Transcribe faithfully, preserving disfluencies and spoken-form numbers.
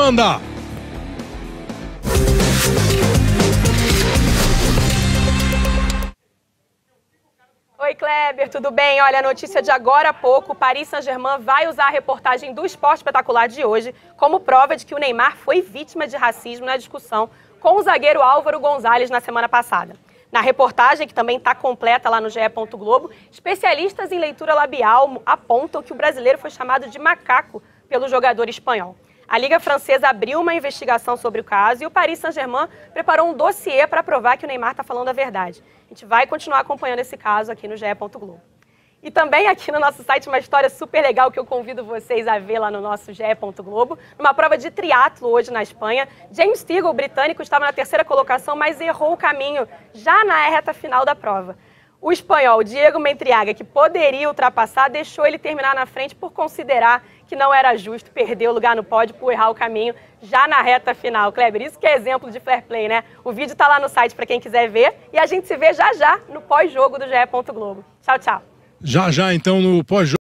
Manda! Oi, Kleber, tudo bem? Olha, a notícia de agora há pouco, o Paris Saint-Germain vai usar a reportagem do Esporte Espetacular de hoje como prova de que o Neymar foi vítima de racismo na discussão com o zagueiro Álvaro Gonzalez na semana passada. Na reportagem, que também está completa lá no G E. Globo, especialistas em leitura labial apontam que o brasileiro foi chamado de macaco pelo jogador espanhol. A Liga Francesa abriu uma investigação sobre o caso e o Paris Saint-Germain preparou um dossiê para provar que o Neymar está falando a verdade. A gente vai continuar acompanhando esse caso aqui no G E. Globo. E também aqui no nosso site uma história super legal que eu convido vocês a ver lá no nosso G E. Globo. Numa prova de triatlo hoje na Espanha, James Teagle, o britânico, estava na terceira colocação, mas errou o caminho já na reta final da prova. O espanhol Diego Metriaga, que poderia ultrapassar, deixou ele terminar na frente por considerar que não era justo perder o lugar no pódio por errar o caminho já na reta final. Kleber, isso que é exemplo de fair play, né? O vídeo está lá no site para quem quiser ver e a gente se vê já já no pós-jogo do G E. Globo. Tchau, tchau. Já já, então, no pós-jogo.